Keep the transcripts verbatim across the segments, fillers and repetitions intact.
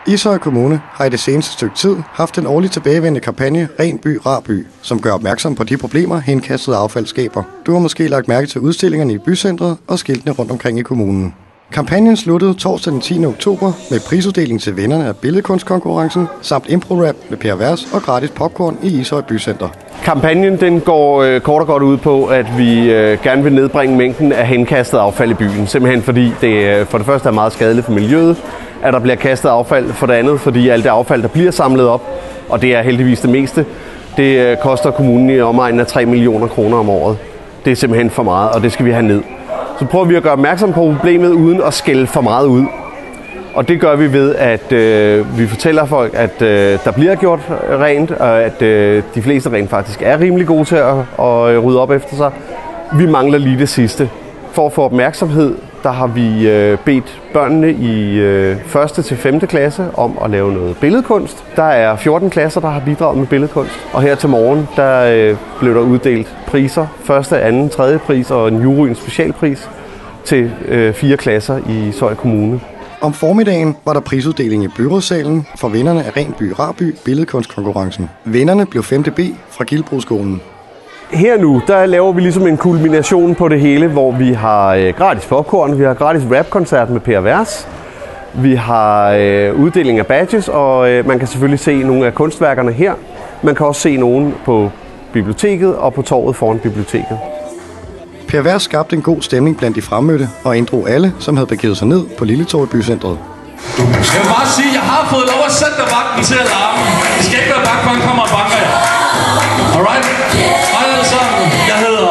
Ishøj Kommune har i det seneste stykke tid haft en årligt tilbagevendende kampagne Ren By, Rar By, som gør opmærksom på de problemer, henkastet affald skaber. Du har måske lagt mærke til udstillingerne i bycentret og skiltene rundt omkring i kommunen. Kampagnen sluttede torsdag den tiende oktober med prisuddeling til vinderne af billedkunstkonkurrencen, samt impro-rap med Pervers og gratis popcorn i Ishøj Bycenter. Kampagnen den går øh, kort og godt ud på, at vi øh, gerne vil nedbringe mængden af henkastet affald i byen. Simpelthen fordi det øh, for det første er meget skadeligt for miljøet, at der bliver kastet affald. For det andet fordi alt det affald, der bliver samlet op, og det er heldigvis det meste, det øh, koster kommunen i omegnen af tre millioner kroner om året. Det er simpelthen for meget, og det skal vi have ned. Så prøver vi at gøre opmærksom på problemet uden at skælde for meget ud. Og det gør vi ved, at øh, vi fortæller folk, at øh, der bliver gjort rent, og at øh, de fleste rent faktisk er rimelig gode til at, at rydde op efter sig. Vi mangler lige det sidste. For at få opmærksomhed, der har vi øh, bedt børnene i øh, første til femte klasse om at lave noget billedkunst. Der er fjorten klasser, der har bidraget med billedkunst. Og her til morgen, der øh, blev der uddelt priser. Første, anden, tredje pris og en juryens specialpris til øh, fire klasser i Ishøj Kommune. Om formiddagen var der prisuddeling i byrådssalen for vinderne af Ren By, Rar By billedkunstkonkurrencen. Vinderne blev femte B fra Gildbroskolen. Her nu, der laver vi ligesom en kulmination på det hele, hvor vi har øh, gratis popcorn, vi har gratis rapkoncert med Pervers, vi har øh, uddeling af badges, og øh, man kan selvfølgelig se nogle af kunstværkerne her. Man kan også se nogle på biblioteket og på torvet foran biblioteket. Pervers skabte en god stemning blandt de fremmødte og inddrog alle, som havde begivet sig ned på Lille Torv i bycentret. Jeg vil bare sige, at jeg har fået lov at sætte dig vagten til at larme. Det skal ikke være vagt, man kommer og banker jer. Alright? Hej alle sammen. Jeg hedder...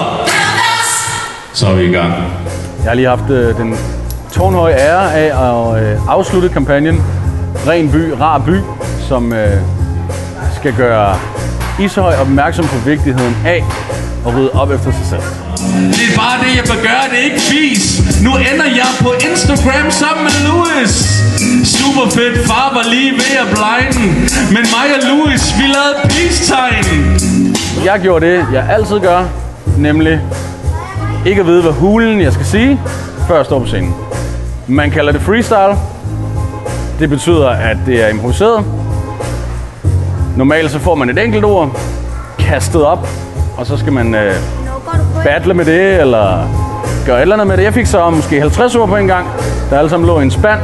Så er vi i gang. Jeg har lige haft øh, den tårnhøje ære af at øh, afslutte kampagnen Ren By, Rar By, som øh, skal gøre Ishøj opmærksom på vigtigheden af at rydde op efter sig selv. Det er bare det, jeg vil gøre. Det er ikke fis. Nu ender jeg på Instagram sammen med Louis. Super fedt. Far var lige ved at blinde. Men mig og Louis, vi lavede peace-tegn. Jeg gjorde det, jeg altid gør. Nemlig ikke at vide, hvad hulen jeg skal sige, før jeg står på scenen. Man kalder det freestyle. Det betyder, at det er improviseret. Normalt så får man et enkelt ord kastet op, og så skal man øh, battle med det, eller gøre et eller andet med det. Jeg fik så måske halvtreds ord på en gang, der alle sammen lå i en spand.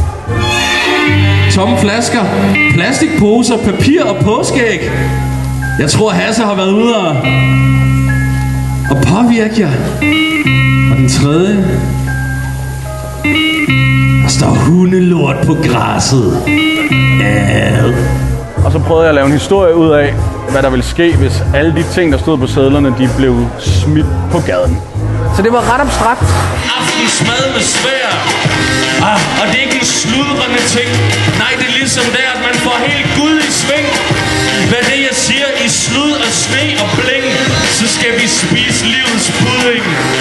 Tomme flasker, plastikposer, papir og påskeæg. Jeg tror, Hasse har været ude og, og påvirke jer. Og den tredje. Der står hundelort på græsset. Ad. Og så prøvede jeg at lave en historie ud af, hvad der ville ske, hvis alle de ting, der stod på sedlerne, de blev smidt på gaden. Så det var ret abstrakt. Aftensmad med svær. Ah, og det er ikke en sludrende ting. Nej, det er ligesom der, at man får helt Gud i sving. Hvad det, jeg siger, i slud og sne og bling, så skal vi spise livets pudding.